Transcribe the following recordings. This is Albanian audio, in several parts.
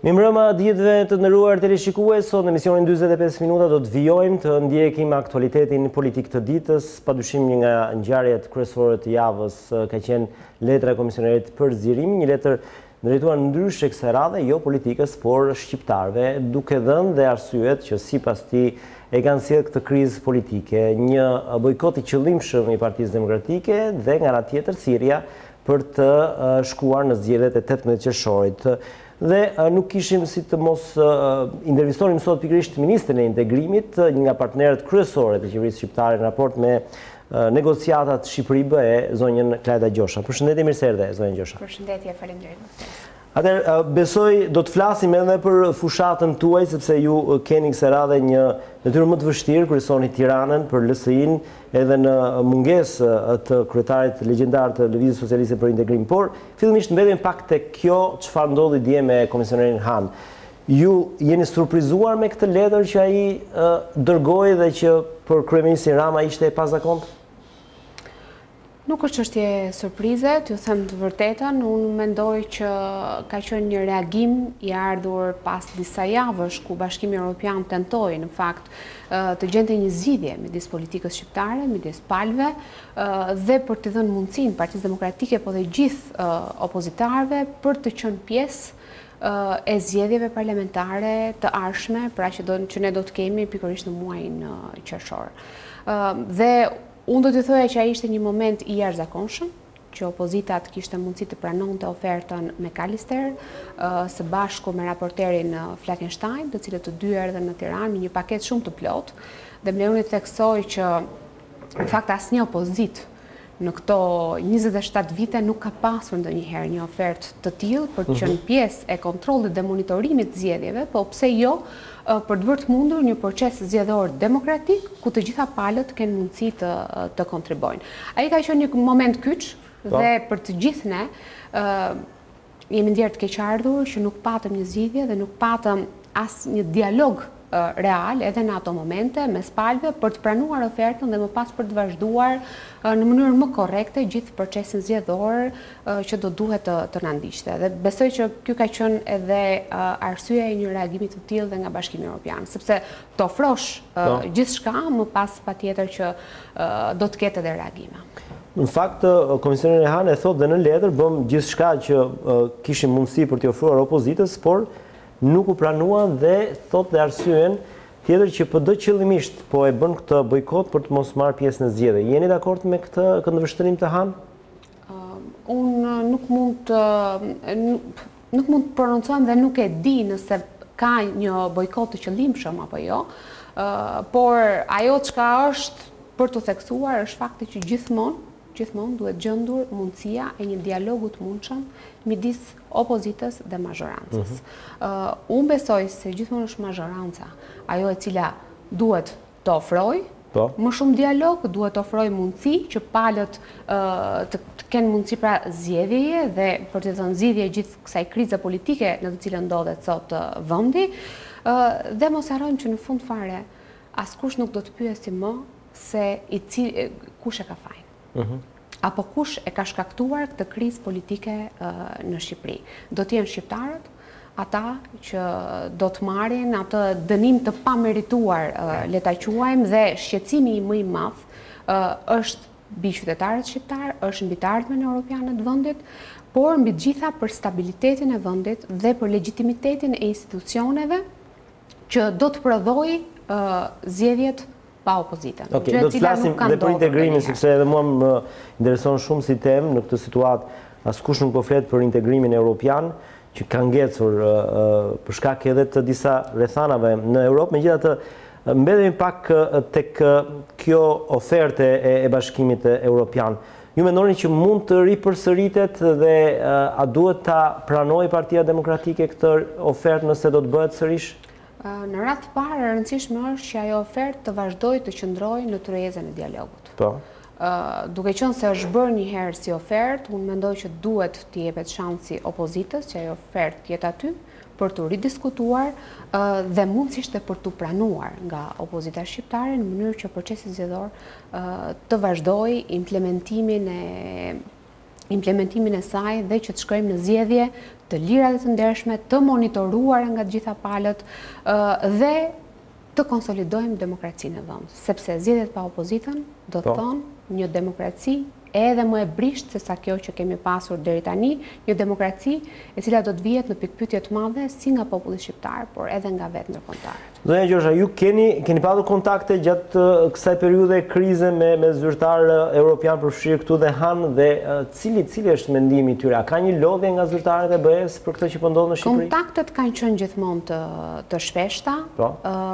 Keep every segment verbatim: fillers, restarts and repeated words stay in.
Mirëmbrëma gjithëve të nderuar teleshikues, sot në emisionin dyzet e pesë minuta do të vijojmë të ndjekim aktualitetin politik të ditës. Padyshim një nga ngjarjet kryesore të javës ka qenë letra e komisionerit për zgjerim, një letër drejtuar ndryshe kësaj radhe, jo politikës, por shqiptarëve, duke dhënë dhe arsyet që sipas tij e kanë sjellë këtë krizë politike, një bojkot i qëllimshëm i Partisë Demokratike dhe nga ana tjetër thirrja për të shkuar në zgjedhjet e tetëmbëdhjetë qershorit. Dhe nuk kishim si të mos intervistonim sot pikërisht ministrin e integrimit, një nga partnerët kryesorë të qeverisë shqiptare në raport me negociatat Shqipëri-B E, zonjën Klajda Gjosha. Përshëndetje, mirë se erdhe, zonjë Gjosha. Përshëndetje, faleminderit. Atëherë, besoj do të flasim edhe për fushatën tuaj, sepse ju keni kësaj radhe një detyrë më të vështirë, kryesoni Tiranën për L S I-n, edhe në mungesë të kryetarit legjendar të Lëvizjes Socialiste për Integrim. Por, fillimisht mbetemi pak tek kjo çfarë ndodhi dje me komisionerin Han. Ju jeni surprizuar me këtë letër që ai dërgoi dhe që për kryeministin Rama ishte e pazakontë? Nuk është çështje surprize, t'ju them të vërtetën, unë mendoj që ka qenë një reagim i ardhur pas disa javësh ku Bashkimi Evropian tentoi në fakt të gjente një zgjidhje midis politikës shqiptare, midis palëve dhe për të dhënë mundësinë Partisë Demokratike po dhe gjithë opozitarëve për të qenë pjesë e zgjedhjeve parlamentare të ardhshme, pra që do që ne do të kemi pikërisht në muajin qershor. Dhe unë do të thoja që ai ishte një moment i jashtëzakonshëm, që opozitat kishte mundësi të pranonte ofertën me Kalister, së bashku me raporterin Fleckenstein, të cilët të dy erdhën në Tiranë me një paketë shumë të plotë, dhe më lejoni të theksoj që në fakt asnjë opozitë në këto njëzet e shtatë vite nuk ka pasur ndonjëherë një ofertë të tillë për të qenë pjesë e kontrollit dhe monitorimit të zgjedhjeve, po pse jo për të bërë të mundur një proces zgjedhor demokratik ku të gjitha palët kanë mundësi të, të kontribojnë. Ai ka qenë një moment kyç dhe për të gjithë ne jemi ndjerë të keqardhur që nuk patëm një zgjidhje dhe nuk patëm as një dialog real edhe në ato momente mes palëve për të pranuar ofertën dhe më pas për të vazhduar në mënyrë më korrekte gjithë procesin zgjedhor që do duhet të, të na ndiqte. Dhe besoj që ky ka qenë edhe arsyeja e një reagimi të tillë dhe nga Bashkimi Evropian, sepse të ofrosh gjithçka, më pas patjetër që do të ketë edhe reagime. Në fakt, komisioneri Han e thotë dhe në letër bëm gjithçka që kishim mundësi për t'i ofruar opozitës, por nuk u pranuan dhe thot dhe arsyen tjetër që P D qëllimisht po e bën këtë bojkot për të mos marrë pjesë në zgjedhje. Jeni dakord me këtë këndvështrim të Han? Uh, unë nuk mund të nuk, nuk mund të prononcojmë dhe nuk e di nëse ka një bojkot të qëllimshëm apo jo, uh, por ajo çka është për të theksuar është fakti që gjithmonë gjithmonë duhet gjendur mundësia e një dialogu të mundshëm midis opozitës dhe mazhorancës. Mm -hmm. uh, unë besoj se gjithmonë është mazhoranca ajo e cila duhet të ofrojë po. Më shumë dialog, duhet të ofrojë mundësi që palët uh, të, të kenë mundësi pra zgjedhjeje dhe për të thënë zgjidhje gjithë kësaj krize politike në të cilën ndodhet sot uh, vendi, uh, dhe mos harrojmë që në fund fare askush nuk do të pyesi më se i cili, kush e ka fajin. Uh-huh. Apo kush e ka shkaktuar këtë krizë politike uh, në Shqipëri. Do të jenë shqiptarët, ata që do të marrin atë dënim të pamerituar, uh, le ta quajmë, dhe shqetësimi i më i madh uh, është mbi qytetarët shqiptar, është mbi të ardhmen europiane të vendit, por mbi të gjitha për stabilitetin e vendit dhe për legjitimitetin e institucioneve që do të prodhojë uh, zgjedhjet pa opozitën. Ok, do të flasim dhe për integrimin, sepse edhe mua më intereson shumë si temë në këtë situatë. Askush nuk po flet për integrimin evropian, që ka ngecur uh, për shkak edhe të disa rrethanave në Europë. Megjithatë, mbetemi pak uh, tek uh, kjo oferte e, e Bashkimit Evropian. Ju mendoni që mund të ripërsëritet dhe uh, a duhet ta pranojë Partia Demokratike këtë ofertë nëse do të bëhet sërish? Në radhë të parë, e rëndësishme është që ajo ofertë të vazhdojë të qëndrojë në tryezën e dialogut. Po. Uh, duke qenë se është bërë një herë si ofertë, unë mendoj që duhet të jepet shansi opozitës që ajo ofertë jetë aty për të ridiskutuar uh, dhe mundësisht për të pranuar nga opozita shqiptare në mënyrë që procesi zgjedhor uh, të vazhdojë implementimin e implementimin e saj dhe që të shkojmë në zgjedhje të lira dhe të ndershme, të monitoruara nga të gjitha palët dhe të konsolidojmë demokracinë e vend, sepse zgjedhjet pa opozitën do të thonë një demokraci edhe më e brisht se sa kjo që kemi pasur deri tani, një demokraci e cila do të vihet në pikpyetje të madhe si nga populli shqiptar, por edhe nga vetë ndërkombëtarët. Zonja Gjosha, ju keni keni pasur kontakte gjatë kësaj periudhe krize me me zyrtarë europian përfshirë këtu dhe Han dhe cili cili është mendimi i tyre? A ka një lodhje nga zyrtarët e B E-s për këtë që po ndodh në Shqipëri? Kontaktet kanë qenë gjithmonë të të shpeshta, po.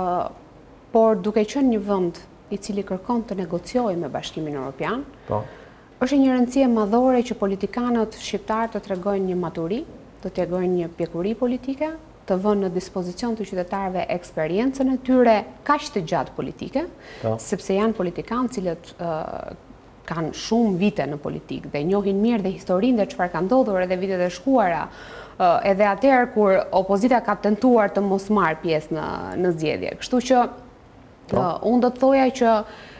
Uh, por duke qenë një vend i cili kërkon të negociojë me Bashkimin Evropian, po. Është një rëndësie madhore që politikanët shqiptarë të tregojnë një maturi, të tregojnë një pjekuri politike, të vënë në dispozicion të qytetarëve eksperiencën e tyre kaq të gjatë politike, po. Sepse janë politikanë cilët uh, kanë shumë vite në politikë dhe njohin mirë dhe historinë dhe çfarë ka ndodhur edhe vitet e shkuara, uh, edhe atëherë kur opozita ka tentuar të mos marrë pjesë në në zgjedhje. Kështu që uh, unë do të thoja që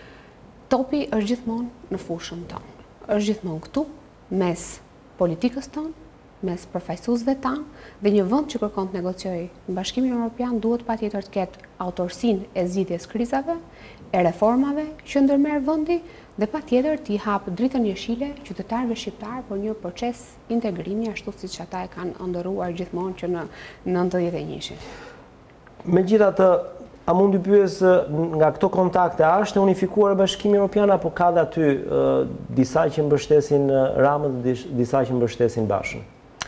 topi është gjithmonë në fushën tonë. Është gjithmonë këtu, mes politikës tonë, mes përfaqësuesve tanë, dhe një vend që kërkon të negociojë në Bashkimin Evropian duhet patjetër të ketë autorsinë e zgjidhjes krizave, e reformave që ndërmerr vendi dhe patjetër të i hapë dritën jeshile qytetarëve shqiptar për një proces integrimi ashtu siç ata e kanë ndërruar gjithmonë që në nëntëdhjetë e një-shin. Megjithatë, a mund të pyes nga këto kontakte, a është unifikuar Bashkimi Evropian apo ka dhe aty uh, disa që mbështesin Ramën dhe disa që mbështesin Bashën?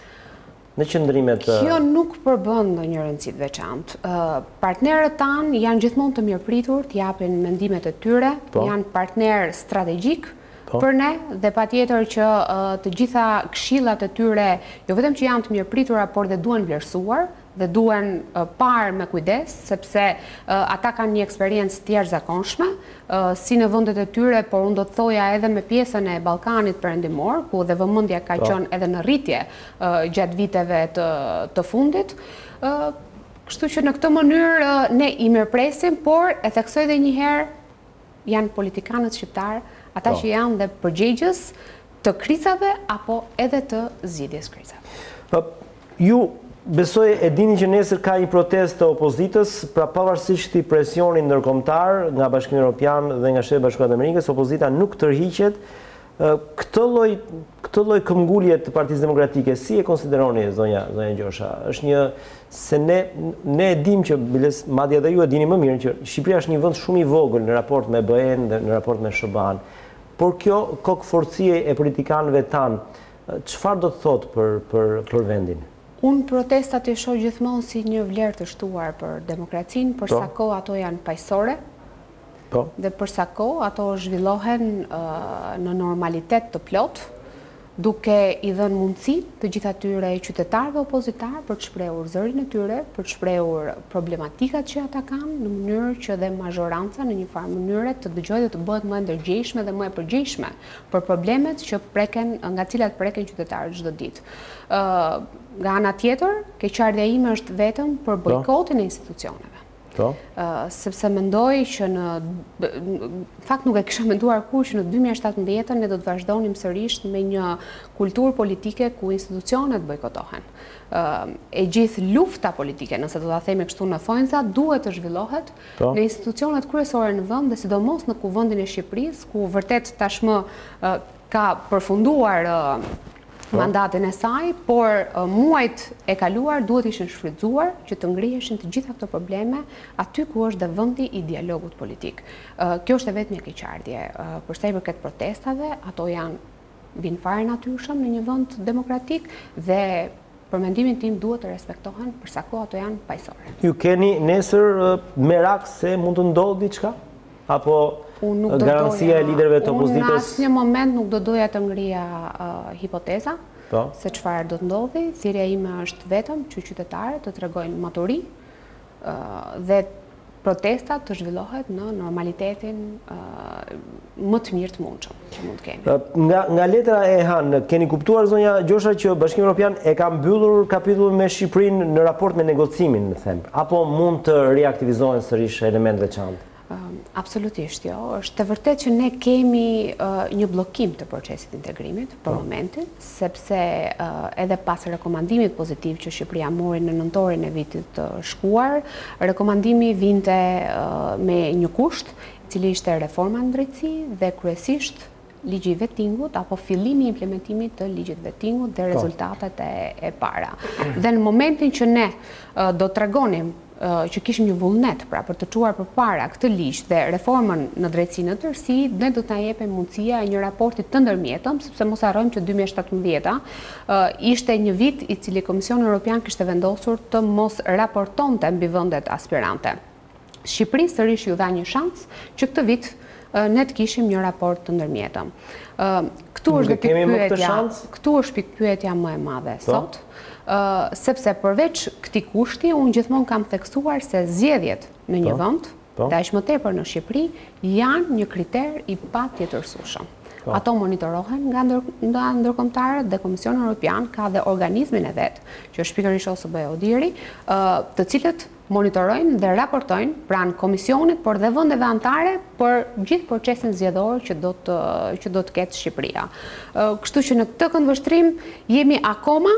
Në qëndrimet... Uh... Kjo nuk përbën ndonjë rëndësi të veçantë. Uh, partnerët tanë janë gjithmonë të mirëpritur, të japin mendimet e tyre, po. Janë partner strategjik po. Për ne dhe patjetër që uh, të gjitha këshillat e tyre, jo vetëm që janë të mirëpritura, por dhe duhen vlerësuar dhe duhen uh, parë me kujdes, sepse uh, ata kanë një eksperiencë të jashtëzakonshme, uh, si në vendet e tyre, por unë do të thoja edhe me pjesën e Ballkanit Perëndimor, ku dhe vëmendja ka qenë edhe në rritje uh, gjatë viteve të, të fundit. Uh, kështu që në këtë mënyrë uh, ne i mirëpresim, por e theksoj edhe një herë, janë politikanët shqiptar, ata po. Që janë dhe përgjegjës të krizave apo edhe të zgjidhjes krizave. Ju besoj e dini që nesër ka një protestë të opozitës, pra pavarësisht i presionit ndërkombëtar nga Bashkimi Evropian dhe nga Shteti i Bashkuar të Amerikës, opozita nuk tërhiqet. Këtë lloj këtë lloj këmbgulje të Partisë Demokratike, si e konsideroni zonja zonja Gjosha? Është një se ne ne e dimë që madje edhe ju e dini më mirë që Shqipëria është një vend shumë i vogël në raport me B E-n dhe në raport me S B A-n. Por kjo kokëforcie e politikanëve tanë, çfarë do të thotë për për për vendin? Unë protestat e shoh gjithmonë si një vlerë të shtuar për demokracinë, për sa kohë ato janë paqësore. Po. Dhe për sa kohë ato zhvillohen uh, në normalitet të plot, duke i dhënë mundësi të gjithë atyre qytetarëve opozitar për të shprehur zërin e tyre, për të shprehur problematikat që ata kanë në mënyrë që dhe mazhoranca në një farë mënyre të dëgjojë dhe të bëhet më e ndërgjegjshme dhe më e përgjegjshme për problemet që preken nga cilat preken qytetarët çdo ditë. Ë uh, nga ana tjetër, keqardhja ime është vetëm për bojkotin e institucioneve. Uh, sepse mendoj që në fakt nuk e kisha menduar kur që në dy mijë e shtatëmbëdhjetë ne do të vazhdonim sërish me një kulturë politike ku institucionet bojkotohen. Uh, e gjithë lufta politike, nëse do ta themi kështu në thonjza, duhet të zhvillohet po. Në institucionet kryesore në vend dhe sidomos në kuvendin e Shqipërisë, ku vërtet tashmë uh, ka përfunduar uh, mandatin e saj, por uh, muajt e kaluar duhet ishin shfrytzuar që të ngriheshin të gjitha këto probleme aty ku është dhe vendi i dialogut politik. Uh, kjo është e vetmja keqardhje. Uh, për sa i përket protestave, ato janë vinë fare natyrshëm në një vend demokratik dhe për mendimin tim duhet të respektohen për sa kohë ato janë paqësore. Ju keni nesër uh, merak se mund të ndodhë diçka? Apo garancia e liderëve të opozitës? Unë në asnjë moment nuk do doja të ngrija uh, hipoteza po. Se çfarë do të ndodhi. Thirrja ime është vetëm që qytetarët të tregojnë maturi uh, dhe protesta të zhvillohet në normalitetin uh, më të mirë të mundshëm që mund të kemi. Nga, nga letra e Han, keni kuptuar zonja Gjosha që Bashkimi Evropian e ka mbyllur kapitullin me Shqipërinë në raport me negocimin, them, apo mund të riaktivizohen sërish elementë veçantë? Absolutisht jo. Është të vërtet që ne kemi një bllokim të procesit integrimit për momentin, sepse edhe pas rekomandimit pozitiv që Shqipëria mori në nëntorin e vitit të shkuar, rekomandimi vinte me një kusht, i cili ishte reforma në drejtësi dhe kryesisht ligji i vettingut apo fillimi i implementimit të ligjit vettingut dhe rezultatet e para. Dhe në momentin që ne do të tregonim që kishim një vullnet pra për të çuar përpara këtë ligj dhe reformën në drejtësi në tërësi, ne do të na jepim mundësia e një raporti të ndërmjetëm, sepse mos harrojmë që dy mijë e shtatëmbëdhjetë ishte një vit i cili Komisioni Evropian kishte vendosur të mos raportonte mbi vendet aspirante. Shqipërisë sërish ju dha një shans që këtë vit ne të kishim një raport të ndërmjetëm. Këtu është pikpyetja, këtu është pikpyetja më e madhe sot. Uh, sepse përveç këtij kushti, unë gjithmonë kam theksuar se zgjedhjet në një vend, dhe aq më tepër në Shqipëri, janë një kriter i patjetërsueshëm. Ato monitorohen nga, ndër, nga ndërkombëtarët dhe Komisioni Evropian ka dhe organizmin e vet, që është pikërisht O S B-e ODIHR-i, uh, të cilët monitorojnë dhe raportojnë pranë Komisionit, por dhe vendeve anëtare për gjithë procesin zgjedhor që do të që do të ketë Shqipëria. Uh, kështu që në këtë këndvështrim jemi akoma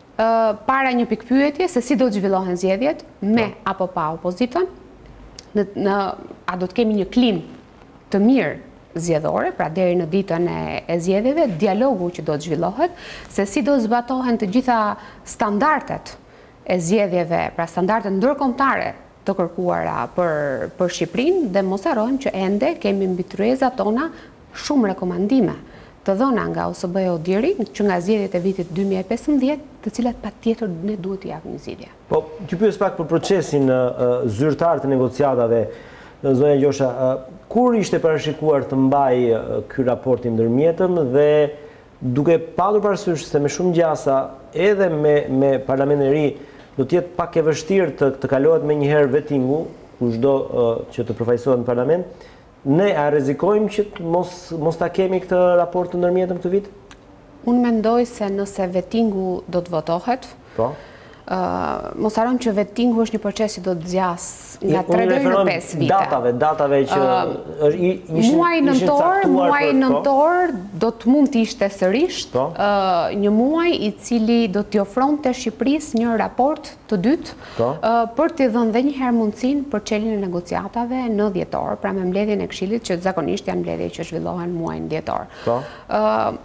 para një pikpyetje se si do të zhvillohen zgjedhjet me apo pa opozitën, në, në, a do të kemi një klim të mirë zgjedhore, pra deri në ditën e, e zgjedhjeve, dialogu që do të zhvillohet, se si do zbatohen të gjitha standardet e zgjedhjeve, pra standardet ndërkombëtare të kërkuara për, për Shqipërinë, dhe mos harrojmë që ende kemi mbi tryezat tona shumë rekomandime të dhëna nga O S B-e ODIHR-i, që nga zgjedhjet e vitit dy mijë e pesëmbëdhjetë, të cilat patjetër ne duhet t'i japim zgjidhje. Po, që pyes pak për procesin uh, zyrtar të negociatave, zonja Gjosha, uh, kur ishte parashikuar të mbaj uh, ky raport i ndërmjetëm dhe duke padur parasysh se me shumë gjasa edhe me, me parlamentin e ri do të jetë pak e vështirë të, të kalohet me njëherë vettingu, kushdo uh, që të përfaqësohet në parlament, ne a rrezikojmë që mos, mos ta kemi këtë raport të ndërmjetëm këtë vit? Unë mendoj se nëse vettingu do të votohet, po. Uh, mos harrojmë që vettingu është një proces që do të zjas nga tre deri në pesë vite. Datave, datave që uh, ishin muaji nëntor, muaji nëntor do të mund të ishte sërish po. uh, një muaj i cili do t'i ofronte Shqipërisë një raport të dytë po. uh, për t'i dhënë edhe një herë mundësinë për çeljen e negociatave në dhjetor, pra me mbledhjen e Këshillit që zakonisht janë mbledhje që zhvillohen muajin dhjetor. Po. Uh,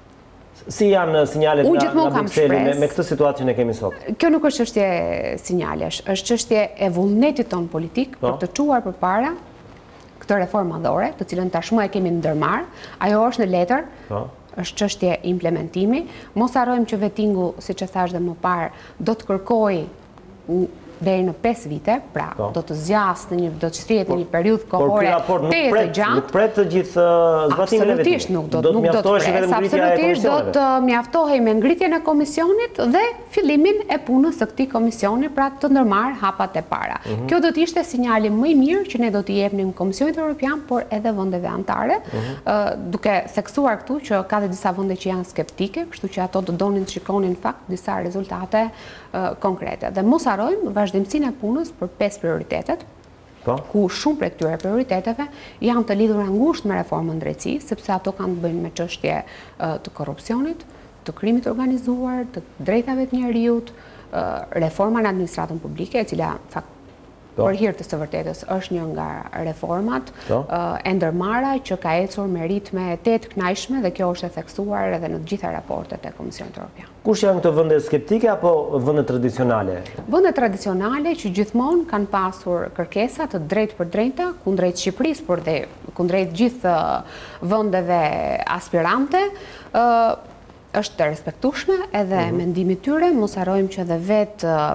Si janë sinjalet nga, nga Bruxelli me, me këtë situatë që ne kemi sot? Kjo nuk është çështje sinjalesh, është çështje e vullnetit ton politik po. Për të çuar përpara këtë reformë madhore, të cilën tashmë e kemi ndërmarr. Ajo është në letër, po. Është çështje implementimi. Mos harrojmë që vettingu, siç e thash dhe më parë, do të kërkojë deri në pesë vite, pra po. Do të zjas në një do të shtrihet në një periudhë kohore të gjatë. Nuk pret të gjithë zbatimin e vetit. Absolutisht nuk do të nuk do të pres. Absolutisht do të mjaftohej me ngritjen e komisionit dhe fillimin e punës së këtij komisioni, pra të ndërmarr hapat e para. Mm-hmm. Kjo do të ishte sinjali më i mirë që ne do t'i jepnim Komisionit Evropian, por edhe vendeve anëtare, mm-hmm. uh, duke theksuar këtu që ka dhe disa vende që janë skeptike, kështu që ato do donin të shikonin fakt disa rezultate uh, konkrete. Dhe mos harrojmë vazhdimsinë e punës për pesë prioritetet, po? Ku shumë prej këtyre prioriteteve janë të lidhura ngushtë me reformën drejtësi, sepse ato kanë të bëjnë me çështje uh, të korrupsionit, të krimit organizuar, të drejtave të njerëzit, uh, reforma në administratën publike, e cila fakt për hir të së vërtetës është një nga reformat uh, e ndërmarra që ka ecur me ritme të kënaqshme dhe kjo është e theksuar edhe në të gjitha raportet e Komisionit Evropian. Kush janë këto vende skeptike apo vende tradicionale? Vende tradicionale që gjithmonë kanë pasur kërkesa të drejtë për drejta kundrejt Shqipërisë, por dhe kundrejt gjithë vendeve aspirante, uh, është të respektueshme edhe mm-hmm. mendimi i tyre. Mos harrojmë që edhe vetë uh,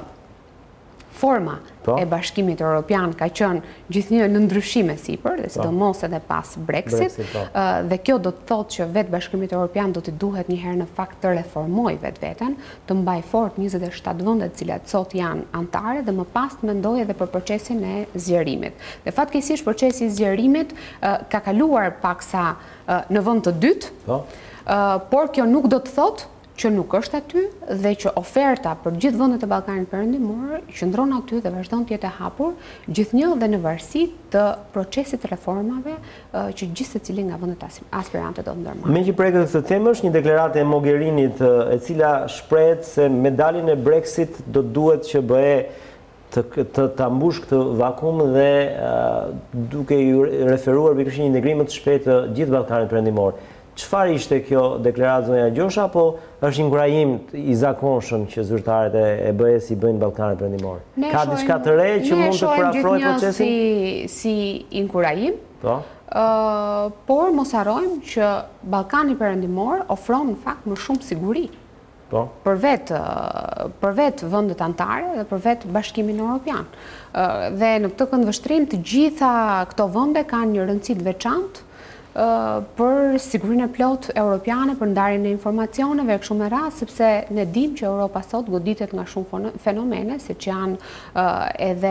forma po? E Bashkimit Evropian ka qenë gjithnjë në ndryshime sipër, dhe sidomos edhe pas Brexit, Brexit po. uh, dhe kjo do të thotë që vetë Bashkimit Evropian do t'i duhet një herë në fakt të reformojë vetveten, të mbaj fort njëzet e shtatë vende të cilat sot janë anëtare dhe më pas të mendojë edhe për procesin e zgjerimit. Dhe fatkeqësisht procesi i zgjerimit uh, ka kaluar paksa uh, në vend të dytë, po? uh, por kjo nuk do të thotë që nuk është aty dhe që oferta për gjithë vendet e Ballkanit Perëndimor qëndron aty dhe vazhdon të jetë e hapur, gjithnjë dhe në varësi të procesit të reformave që gjithë secili nga vendet aspirante do të ndërmarrë. Me që preket këtë temë është një deklaratë e Mogherinit e cila shprehet se me daljen e Brexit do duhet që bëhe të, të, të ambush këtë vakum dhe uh, duke ju referuar pikërisht një integrim më të shpejtë të gjithë Ballkanit Perëndimor. Çfarë ishte kjo deklaratë zonja Gjosha, apo është një ngrajim i zakonshëm që zyrtarët e B E S i bëjnë Ballkanit Perëndimor? Ka diçka të re që mund të parafrojë procesin? Ne shohim si si inkurajim. Po. Uh, por mos harrojmë që Ballkani Perëndimor ofron në fakt më shumë siguri. Po. Për vetë për vetë vendet anëtare dhe për vetë Bashkimin Evropian. Uh, dhe në këtë këndvështrim të gjitha këto vende kanë një rëndësi të veçantë për sigurinë e plot europiane, për ndarjen e informacioneve, kështu me radhë, sepse ne dim që Europa sot goditet nga shumë fenomene, siç janë edhe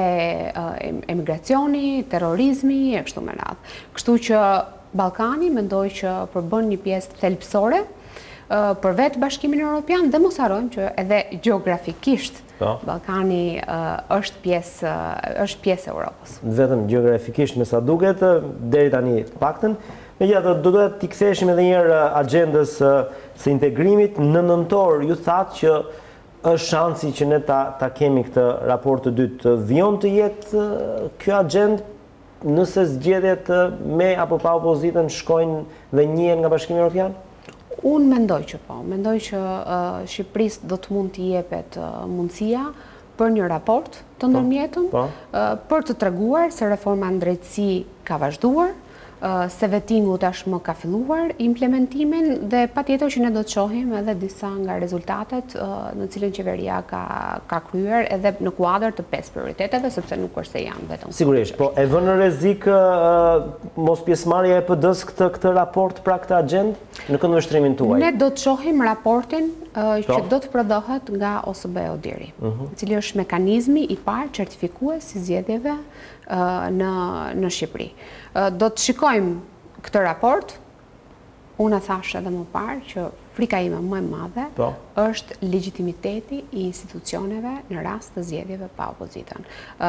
emigracioni, terrorizmi e kështu me radhë. Kështu që Ballkani mendoj që përbën një pjesë thelbësore për vetë Bashkimin Evropian dhe mos harrojmë që edhe gjeografikisht Ballkani është pjesë është pjesë e Europës. Vetëm gjeografikisht me sa duket, deri tani të paktën. Megjithatë, do duhet t'i ktheheshim edhe një herë agjendës së integrimit. Në nëntor ju thatë që është shansi që ne ta, ta kemi këtë raport të dytë. Vijon të jetë kjo agjendë nëse zgjedhjet me apo pa opozitën shkojnë dhe njihen nga Bashkimi Evropian? Unë mendoj që po. Mendoj që uh, Shqipërisë do të mund t'i jepet uh, mundësia për një raport të ndërmjetëm, po, po. uh, për të treguar se reforma në drejtësi ka vazhduar, se vetingu tashmë ka filluar implementimin dhe patjetër që ne do të shohim edhe disa nga rezultatet në cilën qeveria ka, ka kryer edhe në kuadër të pesë prioriteteve, sepse nuk është se janë vetëm. Sigurisht, po e vën në rrezik uh, mos pjesëmarrja e P D-s këtë këtë raport, pra këtë agjendë në këndvështrimin tuaj? Ne do të shohim raportin uh, që do të prodhohet nga O S B Odiri, uh -huh. i cili është mekanizmi i parë certifikues i zgjedhjeve në, në Shqipëri. Do të shikojmë këtë raport, unë thash edhe më parë që frika ime më e madhe po. është legitimiteti i institucioneve në rast të zgjedhjeve pa opozitën.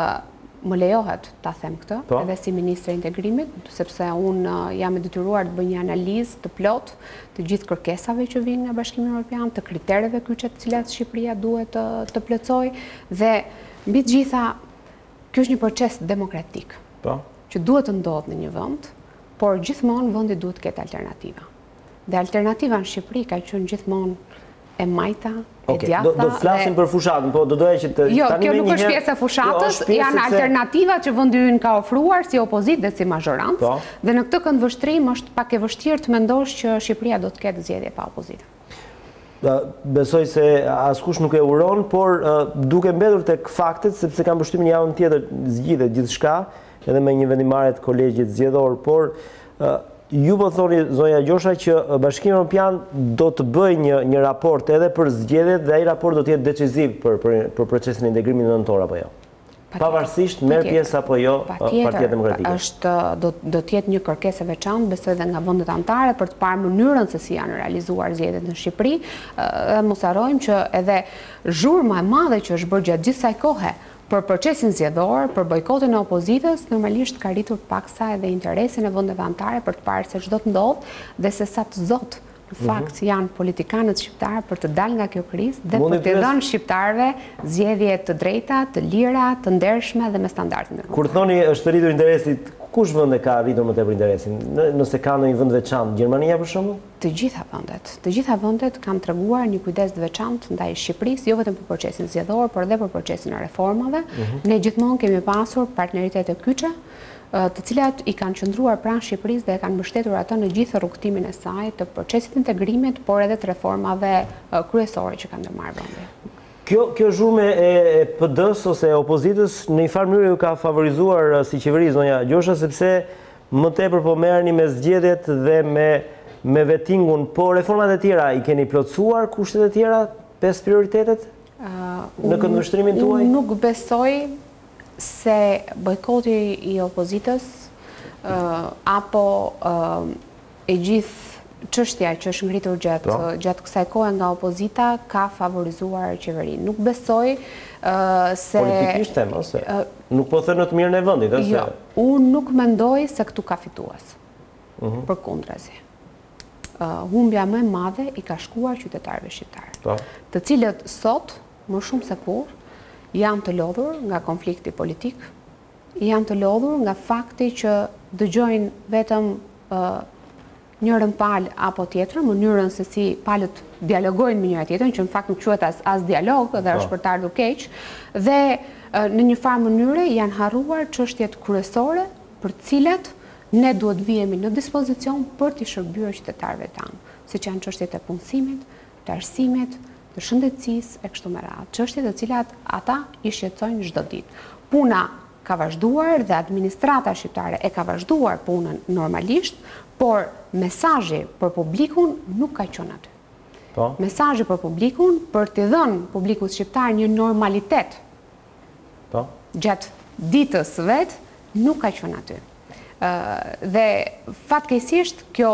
Më lejohet ta them këtë, po. edhe si ministre e integrimit, sepse unë jam e detyruar të bëj një analizë të plot të gjithë kërkesave që vijnë nga Bashkimi Evropian, të kritereve kyçe të cilat Shqipëria duhet të, të plotësojë dhe mbi të gjitha ky është një proces demokratik. Po. Që duhet të ndodhë në një vend, por gjithmonë vendi duhet të ketë alternativa. Dhe alternativa në Shqipëri ka qenë gjithmonë e majta, e okay. djatha. Do, do flasim dhe... për fushatën, po do doja që të... Jo, kjo nuk është pjesë e fushatës, jo, janë alternativat që vendi ynë ka ofruar si opozitë dhe si mazhorancë, po. Dhe në këtë këndvështrim është pak e vështirë të mendosh që Shqipëria do të ketë zgjedhje pa opozitë. Besoj se askush nuk e uron, por duke mbetur tek faktet, sepse kam përshtypjen javën tjetër zgjidhet gjithçka, edhe me një vendimarrje të kolegjit zgjedhor, por ju po thoni zonja Gjosha që Bashkimi Evropian do të bëjë një një raport edhe për zgjedhjet dhe ai raport do të jetë decisiv për për, për procesin e integrimit nëntor apo jo. Pavarësisht merr pjesë apo jo Partia Demokratike. Është do do të jetë një kërkesë e veçantë besoj edhe nga vendet anëtare për të parë mënyrën se si janë realizuar zgjedhjet në Shqipëri. Dhe mos harrojmë që edhe zhurma e madhe që është bërë gjatë gjithë kësaj kohe për procesin zgjedhor, për bojkotin e opozitës, normalisht ka rritur paksa edhe interesin e vendeve anëtare për të parë se ç'do të ndodhë dhe se sa të zot në fakt janë politikanët shqiptarë për të dalë nga kjo krizë dhe për të dhënë shqiptarëve zgjedhje të drejta, të lira, të ndershme dhe me standarde ndërkombëtare. Kur thoni është rritur interesi, kush vende ka rritur më tepër interesin? Nëse ka ndonjë vend veçantë, Gjermania për shembull? Të gjitha vendet. Të gjitha vendet kanë treguar një kujdes të veçantë ndaj Shqipërisë, jo vetëm për procesin zgjedhor, por edhe për procesin e reformave. Ne gjithmonë kemi pasur partneritete kyçe, të cilat i kanë qëndruar pranë Shqipërisë dhe kanë mbështetur atë në gjithë rrugtimin e saj të procesit të integrimit, por edhe të reformave kryesore që kanë ndërmarrë vendi. Kjo, kjo zhurmë e P D-s ose e opozitës në një farë mënyrë ju ka favorizuar si qeveri zonja Gjosha, sepse më tepër po merrni me zgjedhjet dhe me, me vetingun, po reformat e tjera i keni plotësuar kushtet e tjera, pesë prioritetet uh, në këndvështrimin tuaj? Unë nuk besoj se bojkoti i opozitës uh, apo uh, e gjithë çështja që është ngritur gjatë gjatë kësaj kohe nga opozita ka favorizuar qeverinë. Nuk besoj se... Politikisht them, ose? Nuk po thënë në të mirën e vendit, ose? Jo, unë nuk mendoj se këtu ka fitues. Për kundrazi. Humbja më e madhe i ka shkuar qytetarëve shqiptarë, të cilët sot, më shumë se kur, janë të lodhur nga konflikti politik, janë të lodhur nga fakti që dëgjojnë vetëm njërën palë apo tjetër, mënyrën se si palët dialogojnë me njëra tjetër, që në fakt nuk quhet as, as dialog dhe është për të ardhur keq, dhe në një farë mënyre janë harruar çështjet kryesore për të cilat ne duhet vihemi në dispozicion për t'i shërbyer qytetarëve tanë, siç janë çështjet e punësimit, të arsimit, të shëndetësisë e kështu me radhë, çështje të cilat ata i shqetësojnë çdo ditë. Puna ka vazhduar dhe administrata shqiptare e ka vazhduar punën normalisht, por mesazhi për publikun nuk ka qenë aty. Po. Mesazhi për publikun për t'i dhënë publikut shqiptar një normalitet. Po. Gjatë ditës vet nuk ka qenë aty. Dhe fatkeqësisht kjo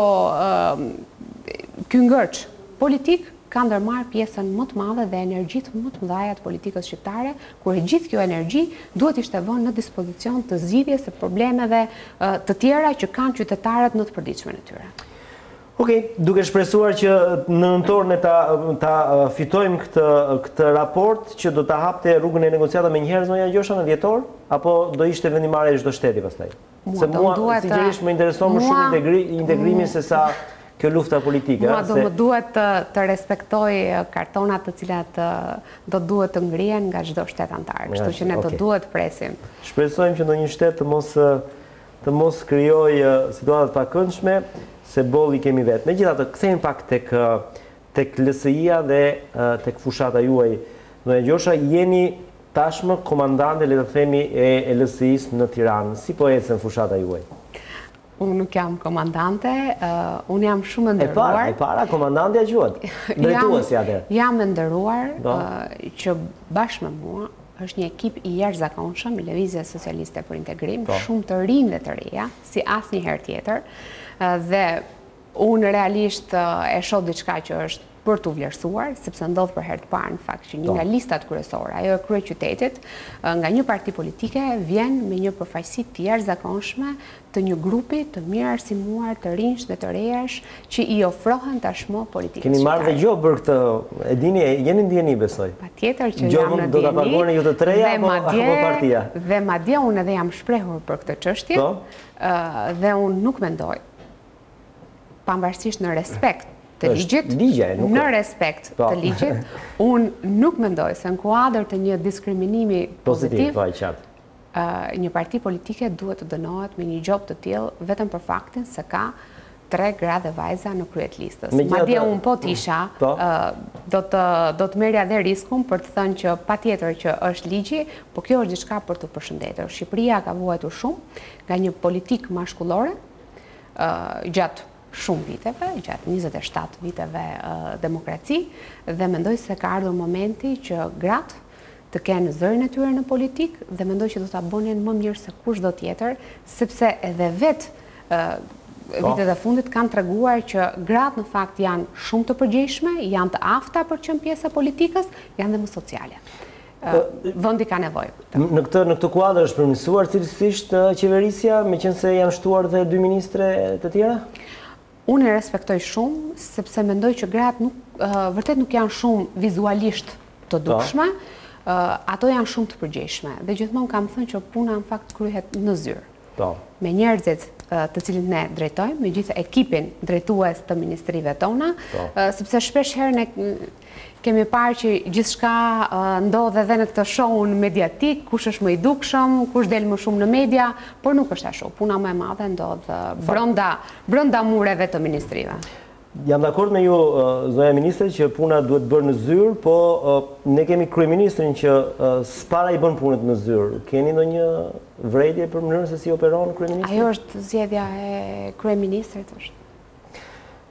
ky ngërç politik ka ndërmarrë pjesën më të madhe dhe energjitë më të mëdha të politikës shqiptare, kur e gjithë kjo energji duhet ishte vënë në dispozicion të zgjidhjes së problemeve të tjera që kanë qytetarët në të përditshmën e tyre. Okej, duke shpresuar që në nëntorën e ta, ta fitojmë këtë, këtë raport që do ta hapte rrugën e negociatave me njëherë zonja Gjosha në dhjetor, apo do ishte vendimarrja e çdo shteti pastaj? Se mua sinqerisht më intereson më shumë integri, integrimi se sa kjo lufta politike. Mua do më duhet të, të respektoj kartonat të cilat do duhet të ngrihen nga çdo shtet antar, kështu që ne do duhet presim. Shpresojmë që ndonjë shtet të mos të mos krijojë situata të pakëndshme, se bolli kemi vetë. Megjithatë, kthehemi pak tek tek L S I-a dhe tek fushata juaj. Zonja Gjosha, jeni tashmë komandante, le të themi, e L S I-s në Tiranë. Si po ecën fushata juaj? Unë nuk jam komandante, uh, unë jam shumë ndërruar. E para, e para, komandantja quhet. Drejtuesi atë. Jam ndërruar uh, që bashkë me mua është një ekip i jashtëzakonshëm i Lëvizjes Socialiste për Integrim, po. Shumë të rinj dhe të reja, si asnjëherë tjetër, uh, dhe unë realisht uh, e shoh diçka që është për të vlerësuar, sepse ndodh për herë të parë në fakt që një nga listat kryesore, ajo e kryeqytetit, nga një parti politike vjen me një përfaqësi të jashtëzakonshme të një grupi të mirë arsimuar, të rinj dhe të rejash që i ofrohen tashmë politikës. Keni marrë dhe gjobë për këtë, e dini, jeni ndjeni besoj. Patjetër që jam në ndjeni. Do ta paguani ju të treja apo, apo partia? Dhe madje unë edhe jam shprehur për këtë çështje, dhe unë nuk mendoj, pavarësisht në respekt të ligjit, në respekt të ligjit, unë nuk mendoj se në kuadër të një diskriminimi pozitiv, një parti politike duhet të dënohet me një gjop të tillë vetëm për faktin se ka tre gra dhe vajza në kryet listës. Madje unë po t'isha, do të do të merrja dhe riskun për të thënë që patjetër që është ligji, po kjo është diçka për të përshëndetur. Shqipëria ka vuajtur shumë nga një politikë mashkullore gjatë shumë viteve, gjatë njëzet e shtatë viteve uh, demokraci, dhe mendoj se ka ardhur momenti që gratë të kenë zërin e tyre në politikë dhe mendoj që do ta bënin më mirë se kushdo tjetër, sepse edhe vetë uh, vitet e fundit kanë treguar që gratë në fakt janë shumë të përgjegjshme, janë të afta për të qenë pjesë e politikës, janë dhe më sociale. Vendi ka nevojë. Në këtë në këtë kuadër është përmirësuar cilësisht qeverisja, meqense janë shtuar dhe dy ministre të tjera? Unë e respektoj shumë, sepse mendoj që gratë nuk, uh, vërtet nuk janë shumë vizualisht të dukshme, uh, ato janë shumë të përgjegjshme. Dhe gjithmonë kam thënë që puna në fakt kryhet në zyrë. Po. Me njerëzit uh, të cilët ne drejtojmë, me gjithë ekipin drejtues të ministrive tona, uh, sepse shpesh herë ne kemi parë që gjithçka uh, ndodh edhe në këtë show-un mediatik, kush është më i dukshëm, kush del më shumë në media, por nuk është ashtu. Puna më e madhe ndodh uh, brenda brenda mureve të ministrive. Jam dakord me ju, uh, zonja ministre, që puna duhet bërë në zyrë, po uh, ne kemi kryeministrin që uh, s'para i bën punët në zyrë. Keni ndonjë vërejtje për mënyrën se si operon kryeministri? Ajo është zgjedhja e kryeministrit është.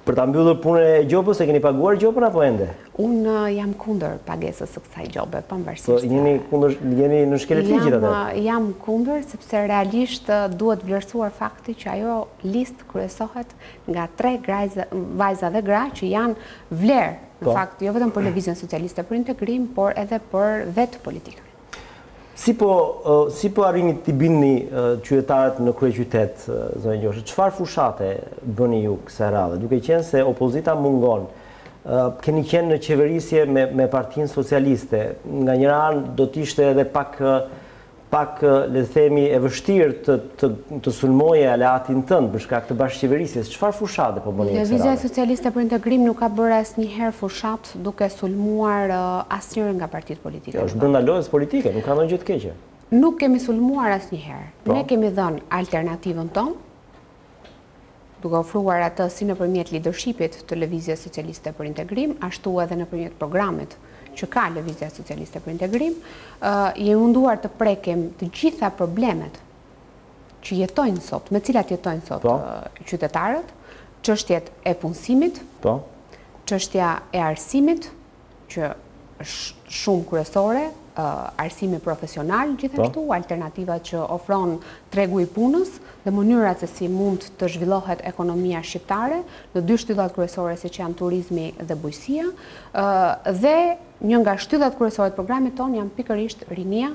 Për ta mbyllur punën e gjobës, e keni paguar gjobën apo ende? Unë jam kundër pagesës së kësaj gjobe, pavarësisht. Po jeni kundër, jeni në shkelet ligjit atë? Jam, jam kundër sepse realisht duhet vlerësuar fakti që ajo listë kryesohet nga tre grajza, vajza dhe gra që janë vlerë, në fakt, jo vetëm për Lëvizjen Socialiste për Integrim, por edhe për vetë politikën. Si po, si po arrini t'i bindni qytetarët në kryeqytet, zonja Gjosha, çfarë fushate bëni ju kësaj radhe? Duke qenë se opozita mungon, keni qenë në qeverisje me, me Partinë Socialiste, nga njëra anë do t'ishte edhe pak, pak le të themi, e vështirë të, të, të sulmoje aleatin tënd për shkak të bashkëqeverisjes. Çfarë fushate po bëni kësaj radhe? Lëvizja Socialiste për Integrim nuk ka bërë asnjëherë fushat duke sulmuar asnjërin nga partitë politike. Kjo është brenda lojës politike, nuk ka ndonjë gjë të keqe. Nuk kemi sulmuar asnjëherë. Ne kemi dhënë alternativën tonë, duke ofruar atë si nëpërmjet leadershipit të Lëvizjes Socialiste për Integrim, ashtu edhe nëpërmjet programit që ka Lëvizja Socialiste për Integrim, jemi munduar të prekim të gjitha problemet që jetojnë sot, me cilat jetojnë sot qytetarët, çështjet e punësimit, çështja e arsimit, që është shumë kryesore, arsimi profesional, gjithashtu, alternativat që ofron tregu i punës dhe mënyrat se si mund të zhvillohet ekonomia shqiptare në dy shtyllat kryesore si që janë turizmi dhe bujësia, dhe një nga shtyllat kryesore të programit tonë janë pikërisht rinia,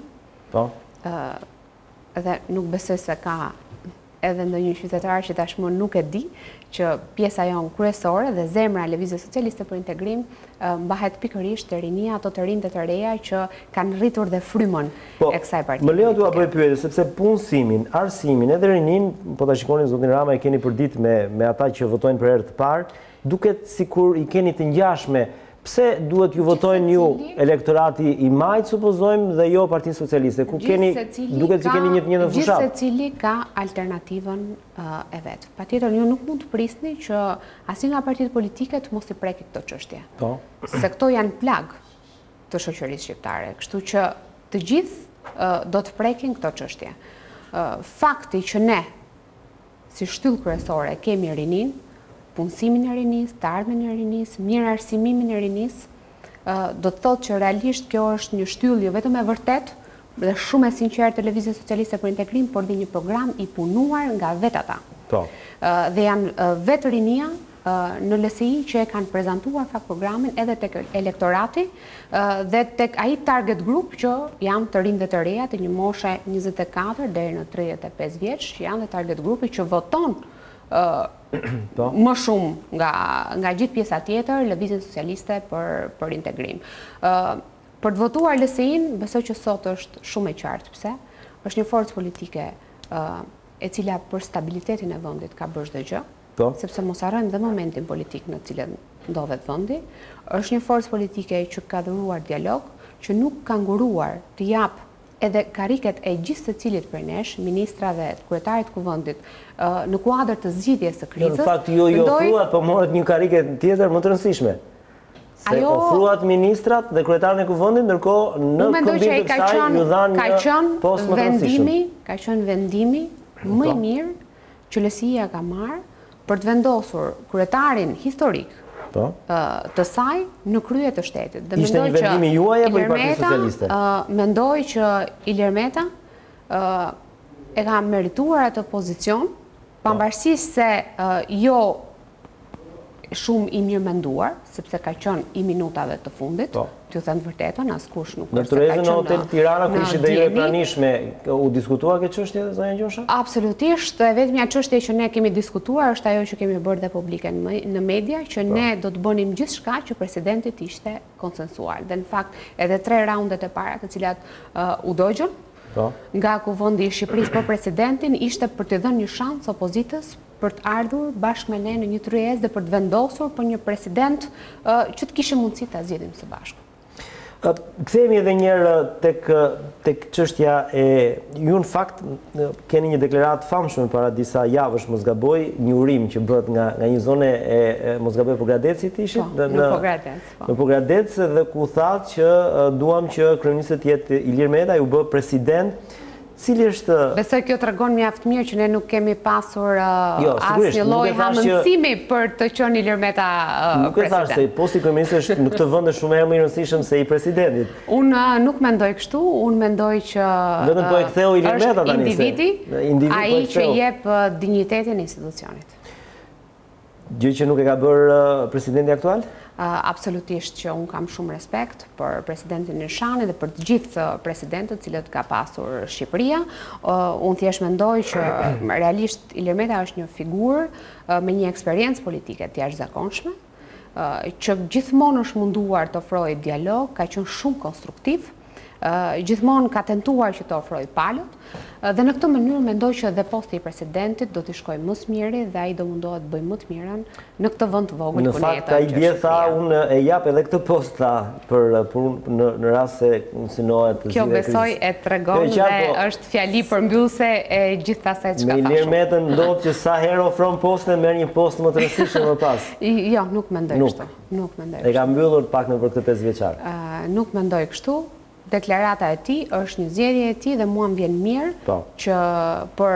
dhe nuk besoj se ka edhe ndonjë qytetar që tashmë nuk e di që pjesa jonë kryesore dhe zemra e Lëvizjes Socialiste për Integrim mbahet pikërisht te rinia, ato të rinjtë të reja që kanë rritur dhe frymën e kësaj partie. Më lejo t'ua bëj pyetje, sepse punësimin, arsimin edhe rinin, po ta shikoni zotin Rama, e keni përdit me, me ata që votojnë për herë të parë, duket sikur i keni të ngjashme. Pse duhet ju votojnë ju elektorati i majtë, supozojmë, dhe jo Partinë Socialiste, ku keni, duket si keni një të njëjtën fushatë? Gjithë secili ka alternativën e vet. Patjetër ju nuk mund të prisni që asnjë nga partitë politike të mos i preki këto çështje. Po. Se këto janë plag të shoqërisë shqiptare, kështu që të gjithë do të prekin këto çështje. Fakti që ne si shtyllë kryesore kemi rinin, punësimin e rinis, të ardhmen e rinis, mirë arsimimin e rinis, do të thotë që realisht kjo është një shtyllë jo vetëm e vërtet dhe shumë e sinqertë të Lëvizjes Socialiste për Integrim, por dhe një program i punuar nga vetë ata. Dhe janë vetë rinia në L S I që e kanë prezantuar fakt programin edhe tek elektorati dhe tek ai target group që janë të rinj dhe të reja të një moshe njëzet e katër deri në tridhjetë e pesë vjeç, që janë dhe target grupi që voton më shumë nga, nga gjithë pjesa tjetër Lëvizjen Socialiste për, për Integrim. Për të votuar L S I-n, besoj që sot është shumë e qartë. Pse? Është një forcë politike e cila për stabilitetin e vendit ka bërë çdo gjë, sepse mos harrojmë dhe momentin politik në të cilën ndodhet vendi. Është një forcë politike që ka dhuruar dialog, që nuk ka nguruar të jap edhe kariket e gjithë secilit prej nesh, ministra dhe kryetarit kuvendit, në kuadër të zgjidhjes së krizës. Në fakt jo ju ofruat, po morët një karike tjetër më të rëndësishme. Se ofruat ministrat dhe kryetarin e kuvendit, ndërkohë në këmbim të kësaj ju dhanë një post më të rëndësishëm. Ka qenë vendimi më i mirë që L S I-ja ka marrë për të vendosur kryetarin historik të saj në krye të shtetit. Ishte një vendimi juaj apo i Partisë Socialiste? Mendoj që Ilir Meta e ka merituar atë pozicion, pavarësisht se jo shumë i mirë menduar, sepse ka qenë i minutave të fundit, t'ju them të vërtetën, askush nuk është se ka qenë në Hotel Tirana, ku ishte dhe jo e pranishme, u diskutua këtë çështje, zonja Gjosha? Absolutisht, e vetmja çështje që ne kemi diskutuar është ajo që kemi bërë dhe publike në media, që ne do të bënim gjithçka që presidenti të ishte konsensual. Dhe në fakt, edhe tre raundet e para, të cilat u dogjën nga kuvendi i Shqipërisë për presidentin, ishte për të dhënë një shans opozitës për të ardhur bashkë me ne në një tryezë dhe për të vendosur për një president që të kishte mundësi ta zgjidhim së bashku. Kthehemi edhe njëherë tek tek çështja e ju në fakt keni një deklaratë famshme para disa javësh, mos gaboj, një urim që bëhet nga nga një zonë e mos gaboj Pogradecit ishit në Pogradec. Në Pogradec dhe ku thatë që duam që kryeministri të jetë Ilir Meta, ju bë president cili është... Besoj kjo tregon mjaft mirë që ne nuk kemi pasur Jo, sigurisht, asnjë nuk lloj e thash që- hamëncimi për të qenë Ilir Meta Nuk e thash se president. posti kryeminist është në këtë vend është shumë herë më i rëndësishëm se i presidentit. Unë nuk mendoj kështu, unë mendoj që Vetëm po e ktheu Ilir Meta është tani se- individi, individi po e ai që ktheu. jep uh, dinjitetin e institucionit. Gjë që nuk e ka bërë uh, presidenti aktual? Uh, absolutisht që unë kam shumë respekt për presidentin Nishani dhe për të gjithë presidentët cilët ka pasur Shqipëria. Uh, unë thjesht mendoj që realisht Ilir Meta është një figurë uh, me një eksperiencë politike të jashtëzakonshme, uh, që gjithmonë është munduar të ofrojë dialog, ka qenë shumë konstruktiv, uh, gjithmonë ka tentuar që të ofrojë palët, uh, dhe në këtë mënyrë mendoj që dhe posti i presidentit do t'i shkojë më së miri dhe ai do mundohet të bëjë më të mirën në këtë vend të vogël Në ku ne fakt, jetojmë. ai që dje është tha, Shqipëria. unë e jap edhe këtë post tha, për, për unë në, në rast se synohet të Kjo zgjidhje besoj krizës. e tregon Jo, dhe qartë, po, është fjali përmbyllse e gjithë asaj Me çka Ilir thashun. Metën ndodh që sa herë ofron postën, merr një post më të rëndësishëm më pas. I- Jo, nuk mendoj Nuk. kështu. Nuk mendoj E kështu. ka mbyllur pak në për këtë pesë vjeçar. Ë, nuk mendoj kështu. Deklarata e tij është një zgjedhje e tij dhe mua më vjen mirë Po. që për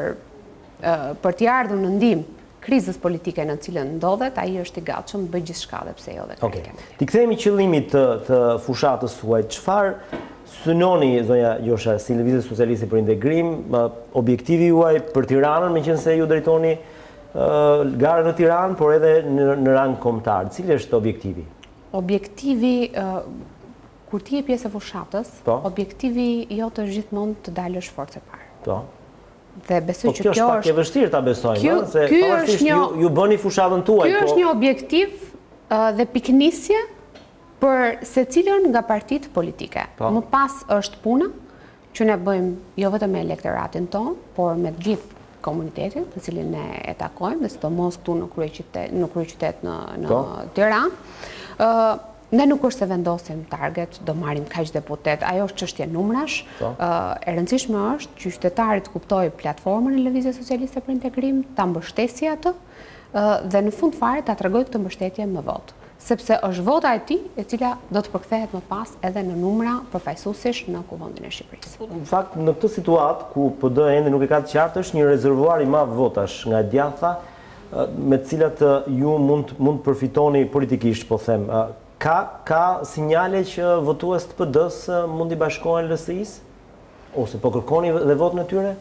ë, për t'i ardhur në ndihmë krizës politike në cilën ndodhet, ai është i gatshëm të bëjë gjithçka dhe pse jo dhe Okej. Ti kthehemi qëllimit të, të fushatës suaj. Çfarë synoni zonja Gjosha si Lëvizje Socialiste për Integrim, më, objektivi juaj për Tiranën, meqense ju drejtoni uh, garën në Tiranë, por edhe në, në rang kombëtar. Cili është objektivi? Objektivi ë, kur ti je pjesë e fushatës, Po. objektivi jot është gjithmonë të dalësh forcë e parë. Po. Dhe besoj Po që kjo është kjo pak e është vështirë ta besojmë, Ky- ëh, se ky pavarësisht është një- ju, ju bëni fushatën tuaj, Ky po është një objektiv ë, dhe piknisje për secilën nga partitë politike. Po. Më pas është puna që ne bëjmë jo vetëm me elektoratin ton, por me të gjithë komunitetin, të cilin ne e takojmë, dhe sidomos këtu në kryeqytet, në kryeqytet në në Po. Tiranë. Ë Ne nuk është se vendosim target, do marrim kaq deputet, ajo është çështje numrash. Po. Ë, e rëndësishme është që qytetarit kuptojë platformën e Lëvizjes Socialiste për Integrim, ta mbështesë atë, ë, dhe në fund fare ta tregojë këtë mbështetje me votë. Sepse është vota e tij e cila do të përkthehet më pas edhe në numra përfaqësuesish në Kuvendin e Shqipërisë. në fakt në këtë situatë ku P D ende nuk e ka të qartë, është një rezervuar i madh votash nga djatha ë, me të cilat ë, ju mund mund të përfitoni politikisht, po them. Ë, Ka, ka sinjale që votues të P D-s mund i bashkohen L S I-s? Ose po kërkoni dhe votën e tyre?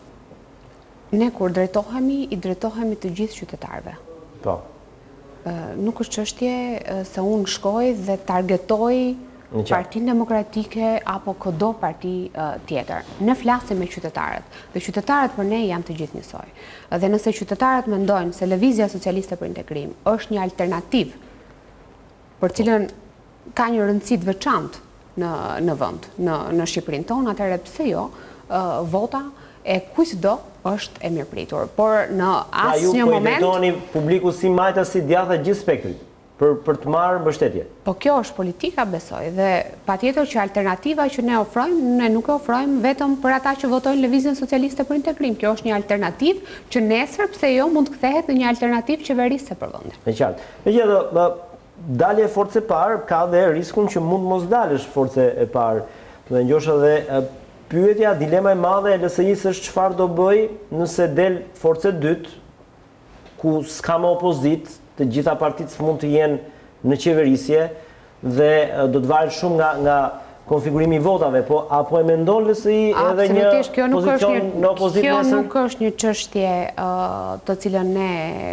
Ne kur drejtohemi, i drejtohemi të gjithë qytetarëve. Po. Ë, Nuk është çështje ë, se unë shkoj dhe targetoj Në qartë. Partinë Demokratike apo çdo parti ë, tjetër. Ne flasim me qytetarët dhe qytetarët për ne janë të gjithë njësoj. Dhe nëse qytetarët mendojnë se Lëvizja Socialiste për Integrim është një alternativë për cilën ka një rëndësi të veçantë në në vend, në në Shqipërinë tonë, atëherë pse jo, ë, vota e kujtdo është e mirëpritur. Por në Pra ju asnjë po i moment drejtoni publiku si majta si djatha gjithë spektrit për për të marrë mbështetje. Po kjo është politika, besoj, dhe patjetër që alternativa që ne ofrojmë, ne nuk e ofrojmë vetëm për ata që votojnë Lëvizjen Socialiste për Integrim. Kjo është një alternativë që nesër pse jo mund të kthehet në një alternativë qeverisë për vendin. Me qartë. Megjithatë, dalje forcë e parë ka dhe riskun që mund mos dalësh forcë e parë. Dhe ngjosha dhe e, pyetja, dilema e madhe e L S I-s është çfarë do bëj nëse del forcë e dytë, ku s'ka më opozitë, të gjitha partitë mund të jenë në qeverisje dhe e, do të varet shumë nga nga konfigurimi i votave, po apo e mendon L S I edhe një Absolutisht, kjo nuk është pozicion një në opozitë kjo nesër? nuk është një çështje ë, të cilën ne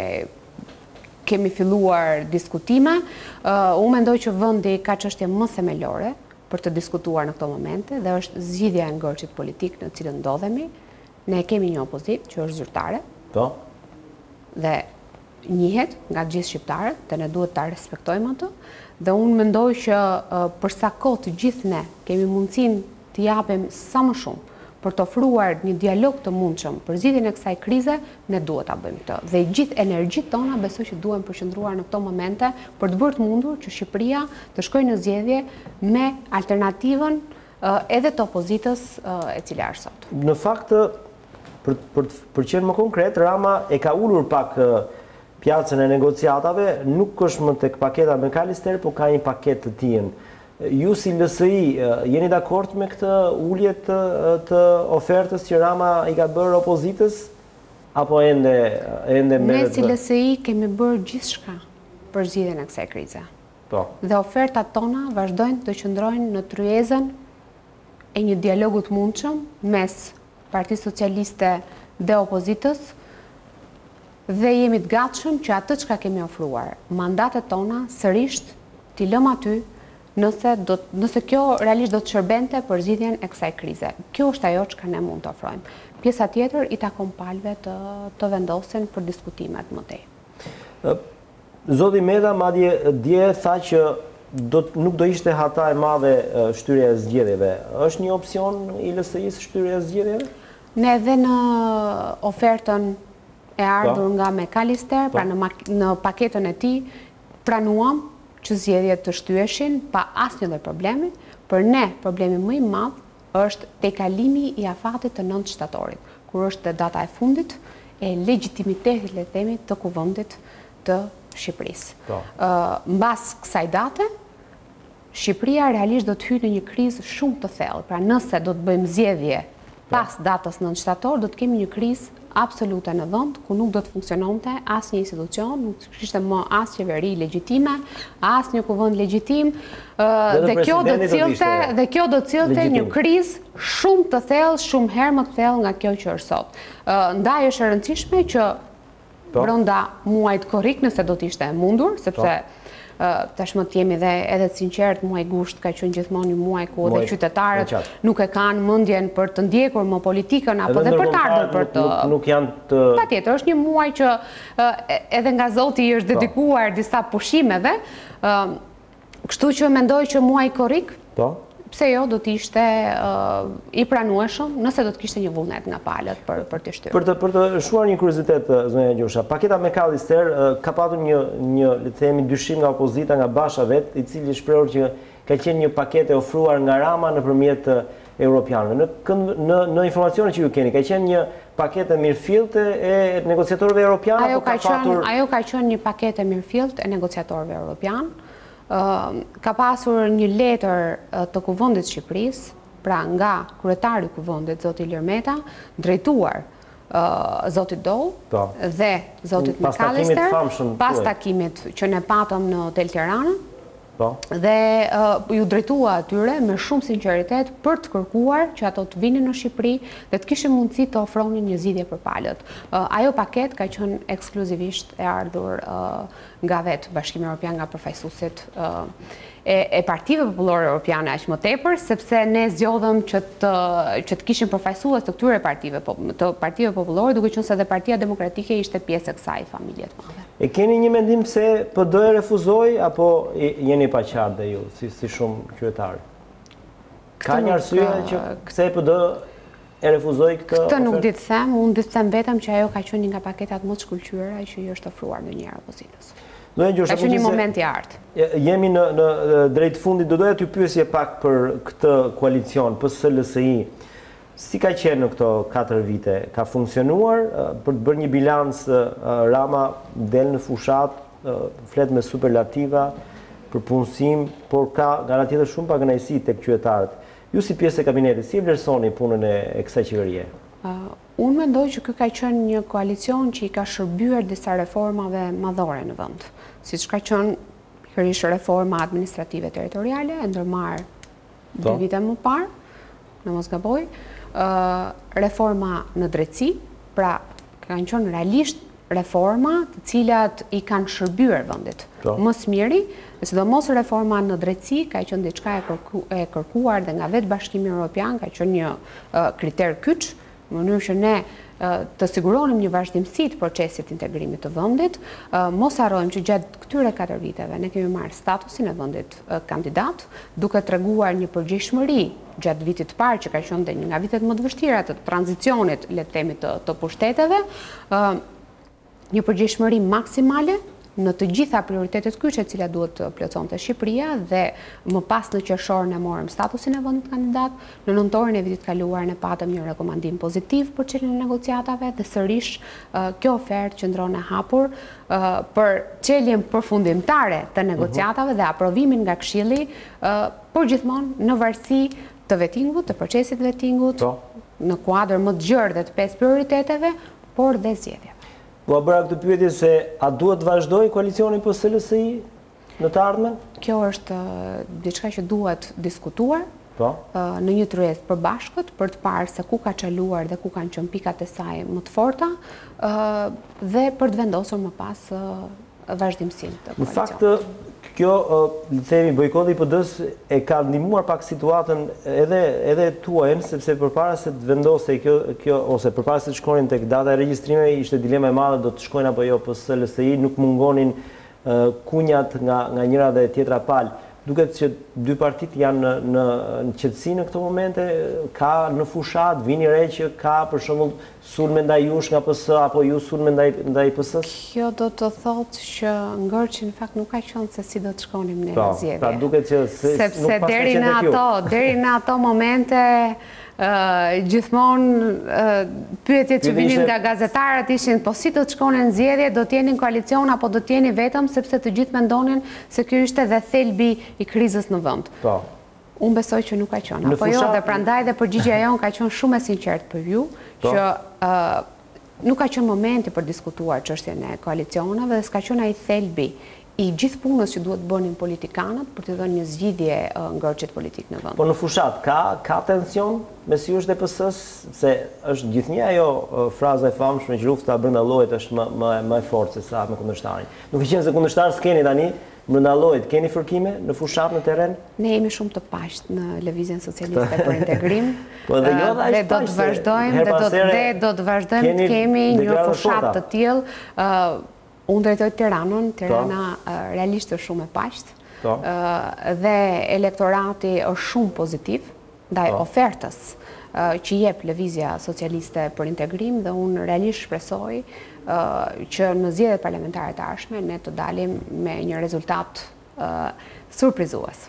kemi filluar diskutime. Uh, unë mendoj që vendi ka çështje më themelore për të diskutuar në këto momente dhe është zgjidhja e ngërçit politik në cilën ndodhemi. Ne kemi një opozitë që është zyrtare Po. dhe njihet nga gjithë shqiptarët dhe ne duhet ta respektojmë atë. Dhe unë mendoj që uh, për sa kohë të gjithë ne kemi mundësinë të japim sa më shumë për të ofruar një dialog të mundshëm për zgjidhjen e kësaj krize, ne duhet ta bëjmë këtë. Dhe gjithë energjitë tona besoj që duhen përqendruar në këto momente për të bërë të mundur që Shqipëria të shkojë në zgjedhje me alternativën uh, edhe të opozitës uh, e cila është sot. Në fakt, për, për, për qenë më konkret, Rama e ka ulur pak pjacën e negociatave, nuk është më tek paketa me Kalister, po ka një paketë të tij. ju si L S I jeni dakord me këtë ulje të, të ofertës që Rama i ka bërë opozitës? Apo ende, ende Ne si L S I kemi bërë gjithçka për zgjidhjen e kësaj krize. Po. Dhe ofertat tona vazhdojnë të qëndrojnë në tryezën e një dialogu të mundshëm mes Partisë Socialiste dhe opozitës dhe jemi të gatshëm që atë çka kemi ofruar, mandatet tona sërish t'i lëmë aty nëse, do, nëse kjo realisht do të shërbente për zgjidhjen e kësaj krize. Kjo është ajo që ne mund të ofrojmë. Pjesa tjetër i takon palëve të, të vendosen për diskutimet më tej. Zoti Meta madje dje tha që do, nuk do ishte hata e madhe shtyrja e zgjedhjeve. Është një opsion i L S I-s shtyrja e zgjedhjeve? Ne edhe në ofertën e ardhur nga McAllister, pra në, në paketën e tij, pranuam që zgjedhjet të shtyheshin pa asnjë lloj problemi. Për ne, problemi më i madh është tejkalimi i afatit të nëntë shtatorit, kur është data e fundit e legjitimitetit, le të themi, të kuvendit të Shqipërisë. Uh, mbas kësaj date, Shqipëria realisht do të hyjë në një krizë shumë të thellë. Pra nëse do të bëjmë zgjedhje pas datës nëntë shtator, do të kemi një krizë absolute në vend, ku nuk do të funksiononte asnjë institucion, nuk kishte më as qeveri legjitime, as një kuvend legjitim, uh, dhe, dhe kjo do të cillte dhe kjo do të cillte një krizë shumë të thellë, shumë herë më të thellë nga kjo që është sot. Uh, ndaj është e rëndësishme që brenda muajit korrik, nëse do të ishte e mundur, sepse uh, tashmë të jemi dhe edhe të sinqert, muaj gusht ka qenë gjithmonë një muaj ku edhe qytetarët nuk e kanë mendjen për të ndjekur më politikën apo dhe për të ardhur për të. Nuk, nuk janë të. Patjetër, është një muaj që uh, edhe nga Zoti i është dedikuar disa pushimeve, uh, kështu që mendoj që muaji korrik, po, pse jo, do të ishte uh, i pranueshëm nëse do të kishte një vullnet nga palët për, për të shtyrë. Për të, për të shuar një kuriozitet, zonja Gjosha, paketa McAllister uh, ka patur një, një le të themi, dyshim nga opozita, nga Basha vet, i cili shprehur që ka qenë një paketë ofruar nga Rama nëpërmjet europianëve. Në, në, në informacionet që ju keni, ka qenë një paketë mirëfillte e negociatorëve europianë? Ajo ka, ka, patur... ajo ka qenë një paketë mirëfillte e negociatorëve europianë. Uh, ka pasur një letër uh, të Kuvendit Shqipërisë, pra nga kryetari i Kuvendit, zoti Ilir Meta, drejtuar uh, zotit Doll dhe zotit McAllister, pas takimit që ne patëm në Hotel Tirana, dhe uh, ju drejtua atyre me shumë sinqeritet për të kërkuar që ato të vinin në Shqipëri dhe të kishin mundësi të ofronin një zgjidhje për palët. Uh, ajo paket ka qenë ekskluzivisht e ardhur uh, nga vetë Bashkimi Evropian, nga përfaqësuesit uh, e, e Partive Popullore Europiane aq më tepër, sepse ne zgjodhëm që të, që të kishin përfaqësues të këtyre partive, të Partive Popullore, duke qenë se edhe Partia Demokratike ishte pjesë e kësaj familje të madhe. E keni një mendim pse P D e refuzoi apo jeni pa qartë dhe ju, si, si shumë qytetarë? Ka një arsye që pse P D e refuzoi këtë Këtë nuk di të them, unë di të them vetëm që ajo ka qenë një nga paketat më të shkëlqyera që i është ofruar ndonjëherë opozitës. Ka qenë një moment i artë. Jemi në, në drejt fundit, do doja t'ju pyesje pak për këtë koalicion, P S L S I. Si ka qenë në këto katër vite? Ka funksionuar? Për të bërë një bilans, Rama del në fushat, flet me superlativa, për punësim, por ka nga tjetër shumë pa kënaqësi tek qytetarët. Ju si pjesë e kabinetit, si e vlerësoni punën e, e kësaj qeverie? Uh, unë mendoj që ky ka qenë një koalicion që i ka shërbyer disa reformave madhore në vend, siç ka qenë pikërisht reforma administrative territoriale e ndërmarrë dy vite më parë, në mos gaboj, uh, reforma në drejtësi, pra kanë qenë realisht reforma të cilat i kanë shërbyer vendit më së miri, sidomos reforma në drejtësi ka qenë diçka e, kërku, e kërkuar dhe nga vetë Bashkimi Evropian, ka qenë një uh, kriter kyç, në mënyrë që ne uh, të siguronim një vazhdimsi të procesit integrimit të vendit. Uh, mos harrojmë që gjatë këtyre katër viteve ne kemi marrë statusin e vendit uh, kandidat, duke treguar një përgjegjshmëri gjatë vitit të parë që ka qenë dhe një nga vitet më të vështira të tranzicionit, le të themi, të, të pushteteve, uh, një përgjegjshmëri maksimale në të gjitha prioritetet kyçe të cilat duhet të plotësonte Shqipëria dhe më pas në qershor ne morëm statusin e vendit kandidat, në nëntorin e vitit kaluar ne patëm një rekomandim pozitiv për çeljen e negociatave dhe sërish kjo ofertë qëndron e hapur për çeljen përfundimtare të negociatave dhe aprovimin nga Këshilli përgjithmonë në varësi të vettingut, të procesit vettingut, në kuadër më të gjerë dhe të pesë prioriteteve, por dhe zgjedhjeve. Po bëra këtë pyetje se a duhet të vazhdoj koalicioni P S L S I në të ardhmen? Kjo është diçka që duhet diskutuar po? në një tryezë përbashkët për të parë se ku ka çaluar dhe ku kanë qenë pikat e saj më të forta dhe për të vendosur më pas vazhdimsinë të koalicionit. Në fakt, kjo, le të themi, bojkoti i P D-s e ka ndihmuar pak situatën edhe edhe tuajën, sepse përpara se të vendosej kjo kjo ose përpara se të shkonin tek data e regjistrimeve, ishte dilema e madhe do të shkojnë apo jo P S L S I, nuk mungonin kunjat nga nga njëra dhe tjetra palë. Duket që dy partit janë në në, në qetësi në këto momente, ka në fushat, vini re që ka për shembull sulme ndaj jush nga P S apo ju sulme ndaj ndaj P S-s? Kjo do të thotë që ngërçi në fakt nuk ka qenë se si do të shkonim ne në zgjedhje. Pra duket që se, sepse nuk pas deri në ato, deri në ato momente Uh, gjithmonë uh, pyetjet që vinin nga gazetarët ishin po si do të shkonin në zgjedhje, do të jenin koalicion apo do të jeni vetëm, sepse të gjithë mendonin se ky ishte dhe thelbi i krizës në vend. Po. Unë besoj që nuk ka qenë. Apo jo, dhe prandaj dhe përgjigjja jonë ka qenë shumë e sinqertë për ju, që uh, nuk ka qenë momenti për diskutuar çështjen e koalicioneve dhe s'ka qenë ai thelbi i gjithë punës që duhet bënin politikanët për të dhënë një zgjidhje ngërçit politik në vend. Po në fushat, ka, ka tension mes jush dhe P S-s, se është gjithnjë ajo fraza e famshme që lufta brenda llojit është më, më, më e fortë se sa me kundërshtarin. Nuk e qenë se kundërshtar s'keni tani, brenda llojit, keni fërkime në fushat, në terren? Ne jemi shumë të paqët në Lëvizjen Socialiste për Integrim. Po dhe jo, dhe do të vazhdojmë, dhe do, dhe do të vazhdojmë të kemi një fushat të tillë. Unë drejtoj Tiranën, Tirana realisht është shumë e paqët dhe elektorati është shumë pozitiv ndaj ofertës që jep Lëvizja Socialiste për Integrim dhe unë realisht shpresoj që në zgjedhjet parlamentare të ardhshme ne të dalim me një rezultat surprizues.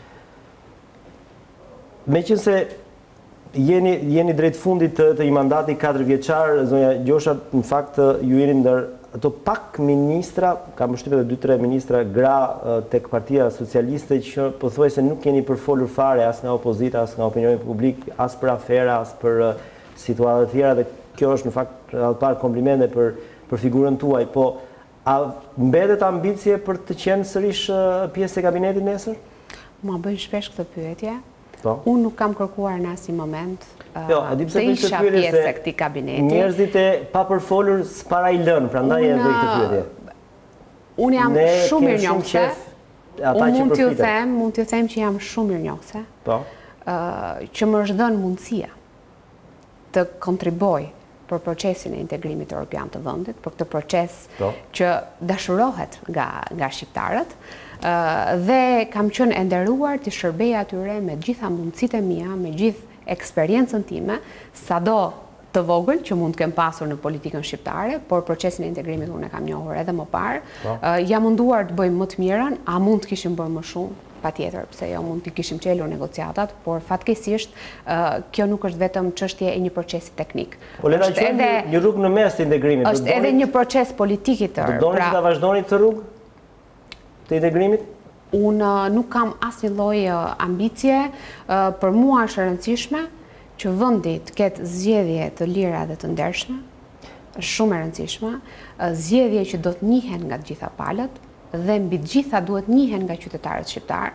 Meqense jeni jeni drejt fundit të, të një mandati katër vjeçar, zonja Gjosha, në fakt ju jeni ndër ato pak ministra, kam përshtypjen dy tre ministra gra tek Partia Socialiste që pothuajse nuk keni përfolur fare as nga opozita, as nga opinioni publik, as për afera, as për situata të tjera dhe kjo është në fakt radhpar komplimente për për figurën tuaj, po a mbetet ambicie për të qenë sërish pjesë e kabinetit nesër? Ma bëjnë shpesh këtë pyetje. Po. Unë nuk kam kërkuar në asnjë moment uh, jo, të isha pjesë e këtij kabineti. Njerëzit e pa përfolur s'para i lënë, prandaj edhe këtë pyetje. Unë jam ne shumë mirënjohëse. Unë mund t'ju them, mund t'ju them që jam shumë mirënjohëse. Po. Uh, që më është dhënë mundësia të kontriboj për procesin e integrimit evropian të vendit, për këtë proces po. Që dashurohet nga nga shqiptarët. Uh, dhe kam qenë e nderuar të shërbej atyre me gjitha mundësitë e mia, me gjithë eksperiencën time, sado të vogël që mund të kem pasur në politikën shqiptare, por procesin e integrimit unë e kam njohur edhe më parë. Uh, jam munduar të bëjmë më të mirën, a mund të kishim bërë më shumë? Patjetër, pse jo mund të kishim çelur negociatat, por fatkeqësisht uh, kjo nuk është vetëm çështje e një procesi teknik. Po le ta quajmë një rrugë në mes të integrimit. Është edhe një proces politik i tërë. Do doni të ta vazhdoni këtë rrugë të integrimit? Unë nuk kam asnjë lloj ambicie, për mua është e rëndësishme që vendi të ketë zgjedhje të lira dhe të ndershme, është shumë e rëndësishme, zgjedhje që do të njihen nga të gjitha palët dhe mbi të gjitha duhet njihen nga qytetarët shqiptar.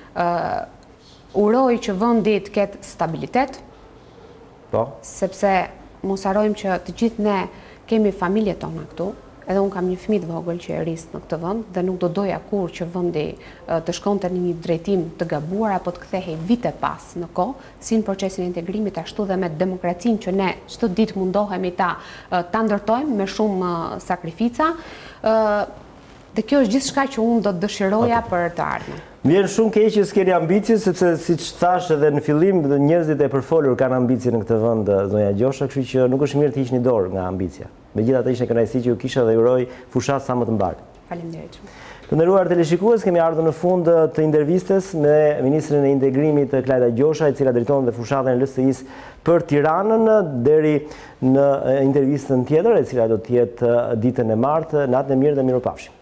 Uroj që vendi të ketë stabilitet, po. Sepse mos harrojmë që të gjithë ne kemi familjet tona këtu. Edhe unë kam një fëmijë të vogël që e rris në këtë vend dhe nuk do doja kur që vendi të shkonte në një drejtim të gabuar apo të kthehej vite pas në kohë, si në procesin e integrimit, ashtu dhe me demokracinë që ne çdo ditë mundohemi ta ta ndërtojmë me shumë sakrifica. Dhe kjo është gjithçka që unë do të dëshiroja për të ardhmen. Vjen shumë keq që s'keni ambicie, sepse siç thash edhe në fillim, njerëzit e përfolur kanë ambicie në këtë vend, zonja Gjosha, kështu që nuk është mirë të hiqni dorë nga ambicia. Megjithatë ishte kënaqësi që ju kisha dhe uroj fushat sa më të mbar. Faleminderit shumë. Të nderuar teleshikues, kemi ardhur në fund të intervistes me Ministrin e Integrimit Klajda Gjosha, e cila drejton dhe fushatën e L S I-s për Tiranën, deri në intervistën tjetër, e cila do të jetë ditën e martë. Natën e mirë dhe mirupafshim.